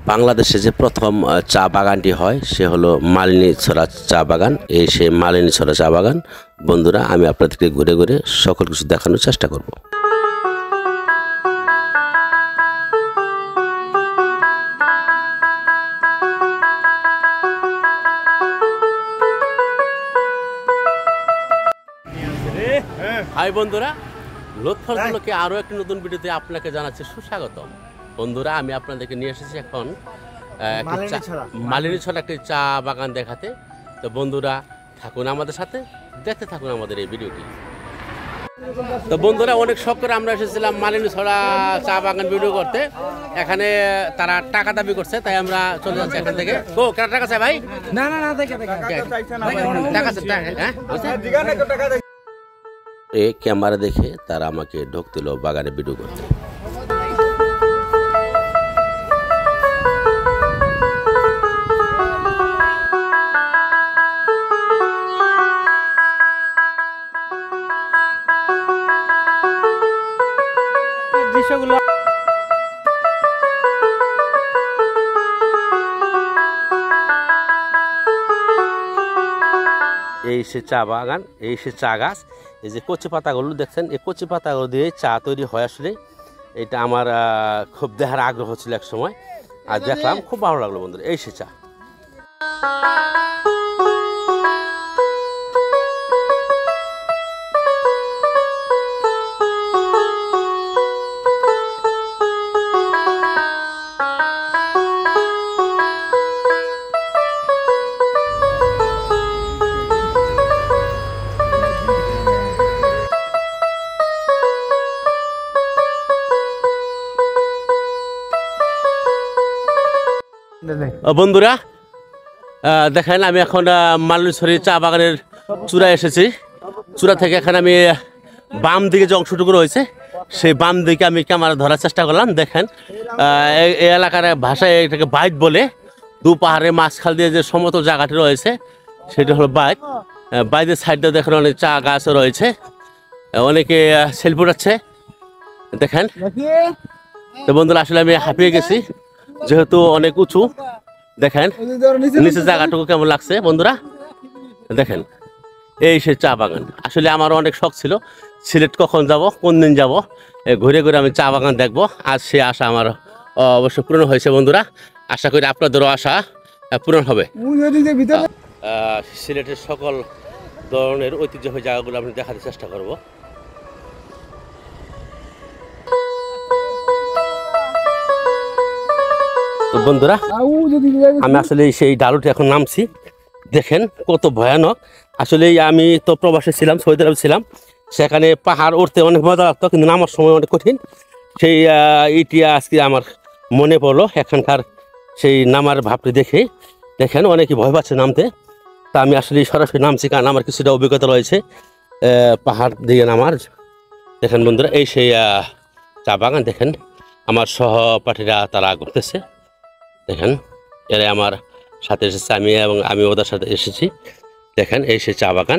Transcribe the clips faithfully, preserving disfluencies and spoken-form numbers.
বাংলাদেশে যে প্রথম চা বাগানটি হয় সে হলো মালিনীছড়া চা বাগান। এই সেই মালিনীছড়া চা বাগান বন্ধুরা আমি আপনাদেরকে ঘুরে ঘুরে সকল কিছু দেখানোর চেষ্টা করব। হাই বন্ধুরা, লোকফলকে আরও একটি নতুন ভিডিওতে আপনাকে জানাচ্ছি সুস্বাগতম। বন্ধুরা আমি আপনাদেরকে নিয়ে এসেছি এখন মালিনীছড়া একটি চা বাগান দেখাতে। তো বন্ধুরা থাকুন আমাদের সাথে, দেখতে থাকুন আমাদের এই ভিডিওটি। তো বন্ধুরা অনেক শখ করে আমরা এসেছিলাম মালিনীছড়া চা বাগান ভিডিও করতে। এখানে তারা টাকা দাবি করছে, তাই আমরা চলে যাচ্ছি এখান থেকে। ও কেন টাকা চাই ভাই? না না না টাকা টাকা এ ক্যামেরা দেখে তারা আমাকে ঢোক দিল বাগানে ভিডিও করতে। দৃশ্যগুলো এই সে চা বাগান, এই সে চা গাছ। এই যে কচি পাতাগুলো দেখছেন, এই কচি পাতাগুলো দিয়ে চা তৈরি হয়। আসলে এটা আমার খুব দেখার আগ্রহ ছিল এক সময়, আর দেখলাম খুব ভালো লাগলো বন্ধুরা। এই সে চা বন্ধুরা দেখেন আমি এখন মালিনীছড়ি চা বাগানের চূড়ায় এসেছি। চূড়া থেকে এখানে আমি বাম দিকে যে অংশটুকু রয়েছে সেই বাম দিকে আমি ক্যামেরা ধরার চেষ্টা করলাম। দেখেন এই এলাকার ভাষায় এটাকে বাইট বলে। দু পাহাড়ের মাঝখাল দিয়ে যে সমতল জায়গাটি রয়েছে সেটা হলো বাইট। বাইরের সাইডে দেখেন অনেক চা গাছ রয়েছে, অনেকে সেলফি উঠাচ্ছে দেখেন। তো বন্ধুরা আসলে আমি হাঁপিয়ে গেছি, যেহেতু অনেক উঁচু। দেখেন নিচের জায়গাটুকু কেমন লাগছে বন্ধুরা। দেখেন এই সে চা বাগান। আসলে আমার অনেক শখ ছিল সিলেট কখন যাব, কোন দিন যাব, ঘুরে ঘুরে আমি চা বাগান দেখব। আজ সে আশা আমার অবশ্য পূরণ হয়েছে বন্ধুরা। আশা করি আপনাদেরও আশা পূরণ হবে। সিলেটের সকল ধরনের ঐতিহ্যবাহী জায়গাগুলো আমি দেখাতে চেষ্টা করব। তো বন্ধুরা আমি আসলে সেই ডালুটি এখন নামছি। দেখেন কত ভয়ানক। আসলে আমি তো প্রবাসে ছিলাম, সৌদি আরব ছিলাম, সেখানে পাহাড় উঠতে অনেক মজা লাগতো, কিন্তু নামার সময় অনেক কঠিন। সেই ইটি আজকে আমার মনে পড়লো এখানকার সেই নামার ভাবটি দেখে। দেখেন অনেকে ভয় পাচ্ছে নামতে। তা আমি আসলে সরাসরি নামছি, কারণ আমার কিছুটা অভিজ্ঞতা রয়েছে পাহাড় দিয়ে নামার। দেখেন বন্ধুরা এই সেই চা বাগান। দেখেন আমার সহপাঠীরা তারা ঘুরতেছে। দেখেন এরা আমার সাথে এসেছে, আমি এবং আমি ওদের সাথে এসেছি। দেখেন এই সে চা বাগান।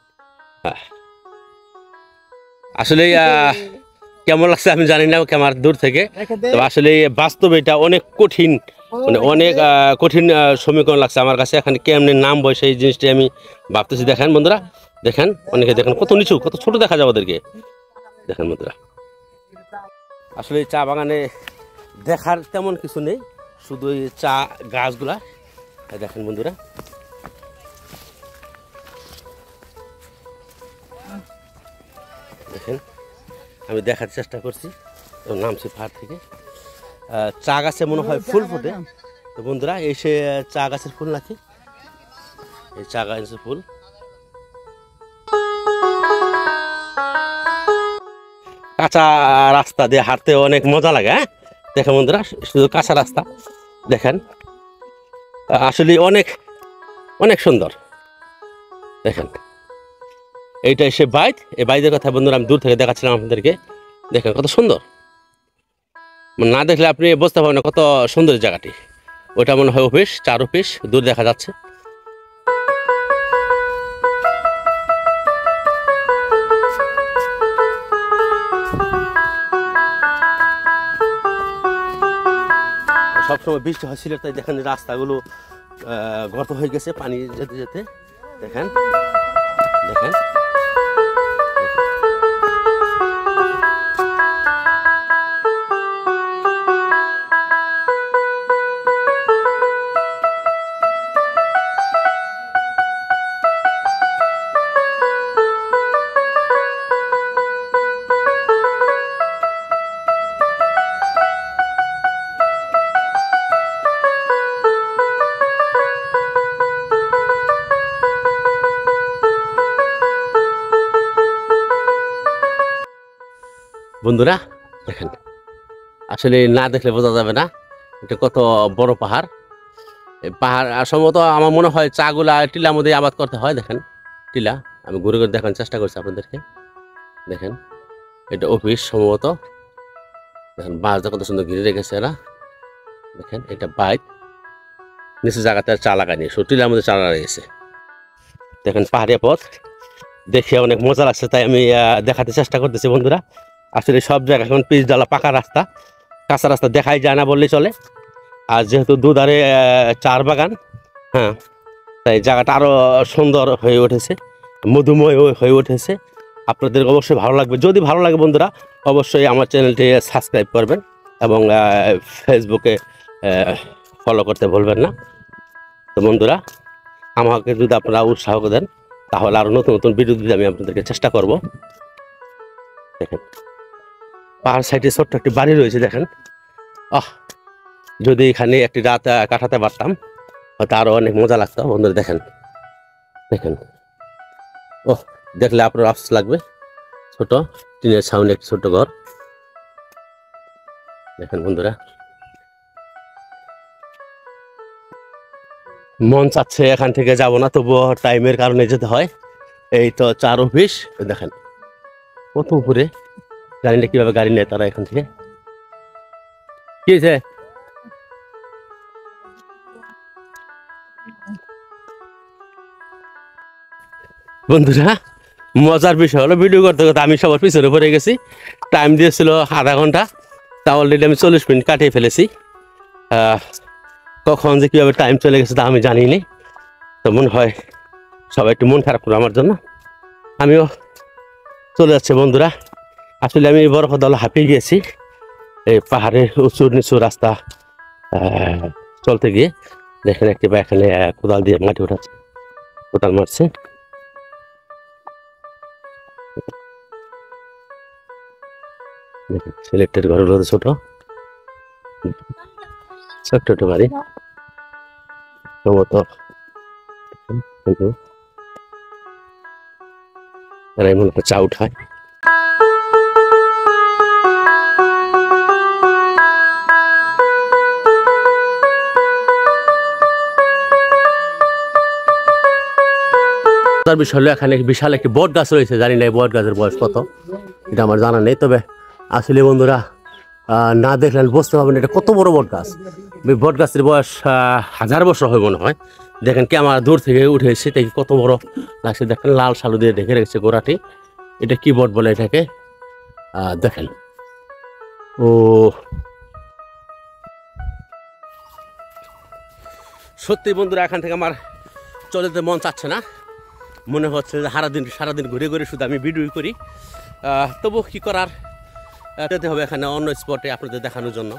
আসলে কেমন লাগছে আমি জানি না কেমন দূর থেকে। তো আসলে বাস্তবে এটা অনেক কঠিন, মানে অনেক কঠিন সমীকরণ লাগছে আমার কাছে। এখানে কেমনে নাম বয় সেই জিনিসটি আমি ভাবতেছি। দেখেন বন্ধুরা, দেখেন অনেকে দেখেন কত নিচু, কত ছোট দেখা যায় ওদেরকে। দেখেন বন্ধুরা আসলে চা বাগানে দেখার তেমন কিছু নেই, শুধু এই চা গাছগুলা। দেখেন বন্ধুরা দেখেন আমি দেখার চেষ্টা করছি। নামছি পাহাড় থেকে। চা গাছে মনে হয় ফুল ফুটে। তো বন্ধুরা এই সে চা গাছের ফুল নাকি, এই চা গাছের ফুল। কাঁচা রাস্তা দিয়ে হাঁটতে অনেক মজা লাগে। হ্যাঁ দেখেন বন্ধুরা শুধু কাঁচা রাস্তা। দেখেন আসলে অনেক অনেক সুন্দর। দেখেন এইটাই সে বাইট। এই বাইটের কথা বন্ধুরা আমি দূর থেকে দেখাচ্ছিলাম আপনাদেরকে। দেখেন কত সুন্দর, না দেখলে আপনি বুঝতে পারবেন না কত সুন্দর জায়গাটি। ওটা মনে হয় অফিস, চার অফিস দূর দেখা যাচ্ছে। সবসময় বৃষ্টি হচ্ছিল, তাই দেখেন রাস্তাগুলো গর্ত হয়ে গেছে পানি যেতে যেতে। দেখেন দেখেন বন্ধুরা, দেখেন আসলে না দেখলে বোঝা যাবে না এটা কত বড় পাহাড়। এই পাহাড় সম্ভবত আমার মনে হয় চাগুলা টিলার মধ্যে আবাদ করতে হয়। দেখেন টিলা, আমি ঘুরে ঘুরে দেখার চেষ্টা করছি আপনাদেরকে। দেখেন এটা অফিস সম্ভবত। দেখেন বাঁশটা কত সুন্দর ঘিরে রেখেছে এরা। দেখেন এটা বাইক, নিচে জায়গাতে চা লাগায়নি, সো টিলার মধ্যে চা লাগিয়েছে। দেখেন পাহাড়িয়া পথ দেখে অনেক মজা লাগছে, তাই আমি দেখাতে চেষ্টা করতেছি বন্ধুরা। আসলে সব জায়গায় এখন পিচ ডালা পাকা রাস্তা, কাঁচা রাস্তা দেখাই যায় না বললেই চলে। আর যেহেতু দুধারে চার বাগান, হ্যাঁ, তাই জায়গাটা আরও সুন্দর হয়ে উঠেছে, মধুময় হয়ে উঠেছে। আপনাদের অবশ্যই ভালো লাগবে। যদি ভালো লাগে বন্ধুরা, অবশ্যই আমার চ্যানেলটি সাবস্ক্রাইব করবেন এবং ফেসবুকে ফলো করতে ভুলবেন না। তো বন্ধুরা, আমাকে যদি আপনারা উৎসাহ দেন তাহলে আরও নতুন নতুন ভিডিও দিতে আমি আপনাদেরকে চেষ্টা করব। দেখেন পাহাড় সাইডে ছোট্ট একটি বাড়ি রয়েছে। দেখেন, আহ যদি এখানে একটি রাত কাটাতে পারতাম হয়তো আরো অনেক মজা লাগতো বন্ধুরা। দেখেন দেখেন ও দেখলে আপনার আফসোস লাগবে। ছোট টিনের ছাউনি একটি ছোট্ট ঘর। দেখেন বন্ধুরা, মন চাচ্ছে এখান থেকে যাব না, তবুও টাইমের কারণে যেতে হয়। এই তো চার অফিস। দেখেন কত উপরে, জানি না কিভাবে গাড়ি নেয় তারা এখান থেকে। কি হয়েছে? বন্ধুরা, মজার বিষয় হলো ভিডিও করতে করতে আমি সবার পিছনে পড়ে গেছি। টাইম দিয়েছিল আধা ঘন্টা, তা অলরেডি আমি চল্লিশ মিনিট কাটিয়ে ফেলেছি। কখন যে কীভাবে টাইম চলে গেছে তা আমি জানি নি। তো মনে হয় সবাই একটু মন খারাপ করো আমার জন্য। আমিও চলে যাচ্ছে বন্ধুরা। আসলে আমি বরফ দল হাঁপিয়ে গিয়েছি এই পাহাড়ের উঁচু নিচু রাস্তা চলতে গিয়ে। দেখেন একটি বা এখানে কোদাল দিয়ে মাটি উঠাচ্ছে, কোদাল মারছে। সিলেক্টেড ঘরগুলো ছোট ছোট্ট ছোট বাড়ি সম্ভবত, কিন্তু এরাই মূলত চা উঠায়। তার বিষয় হলো এখানে বিশাল একটি বট গাছ রয়েছে। জানি না এই বট গাছের বয়স কত, এটা আমার জানা নেই। তবে আসলে বন্ধুরা, না দেখলেন বুঝতে পারবেন এটা কত বড় বট গাছ। বট গাছের বয়স হাজার বছর হয় মনে হয়। দেখেন কি আমার দূর থেকে উঠে এসে দেখি কত বড় লাগছে। দেখেন লাল সালু দিয়ে ঢেকে রেখেছে গোড়াটি। এটা কি বট বলে এটাকে, দেখেন। ও সত্যি বন্ধুরা, এখান থেকে আমার চলে যেতে মন চাচ্ছে না। মনে হচ্ছে যে সারাদিন সারাদিন ঘুরে ঘুরে শুধু আমি ভিডিও করি। তবু কি করার, যেতে হবে এখানে অন্য স্পটে আপনাদের দেখানোর জন্য।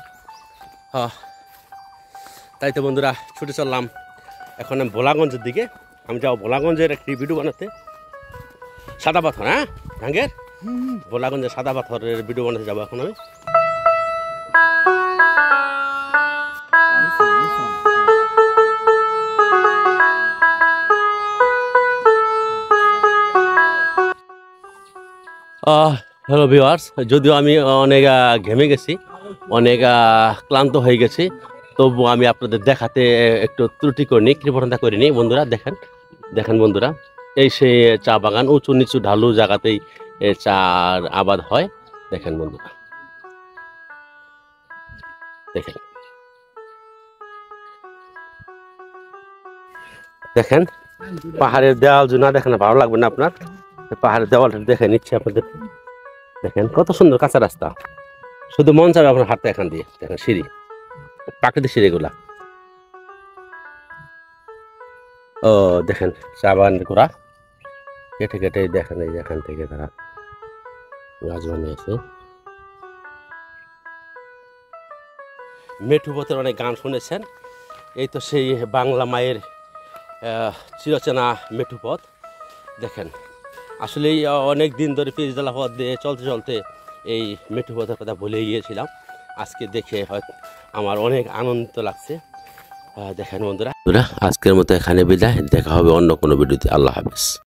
তাই তো বন্ধুরা, ছুটে চললাম এখন আমি ভোলাগঞ্জের দিকে। আমি যাবো ভোলাগঞ্জের একটি ভিডিও বানাতে। সাদা পাথর, হ্যাঁ ভাঙ্গের ভোলাগঞ্জের সাদা পাথরের ভিডিও বানাতে যাবো এখন আমি। হ্যালো ভিউয়ার্স, যদিও আমি অনেক ঘেমে গেছি, অনেক ক্লান্ত হয়ে গেছি, তবু আমি আপনাদের দেখাতে একটু ত্রুটি করিনি, কৃপণতা করিনি বন্ধুরা। দেখেন দেখেন বন্ধুরা, এই সেই চা বাগান, উঁচু নিচু ঢালু জায়গাতেই চার আবাদ হয়। দেখেন বন্ধুরা, দেখেন দেখেন পাহাড়ের দেওয়াল যদি না দেখেন ভালো লাগবে না আপনার। পাহাড়ের দেওয়ালটা দেখে নিচ্ছি আপনাদের। দেখেন কত সুন্দর কাঁচা রাস্তা, শুধু মন চাবে আপনার হাঁটতে এখান দিয়ে। দেখেন সিঁড়ি, প্রাকৃতিক সিঁড়ি এগুলা। ও দেখেন চা বাগান করা কেটে কেটে দেখেন এই যে এখান থেকে তারা গাছ বানিয়েছে। মেঠু পথের অনেক গান শুনেছেন, এই তো সেই বাংলা মায়ের চিরচেনা মেঠু পথ। দেখেন আসলে অনেক দিন ধরে পিচঢালা পথ দিয়ে চলতে চলতে এই মেঠু পথের কথা ভুলে গিয়েছিলাম, আজকে দেখে হয়তো আমার অনেক আনন্দিত লাগছে। দেখেন বন্ধুরা, আজকের মতো এখানে বিদায়, দেখা হবে অন্য কোনো ভিডিওতে। আল্লাহ হাফেজ।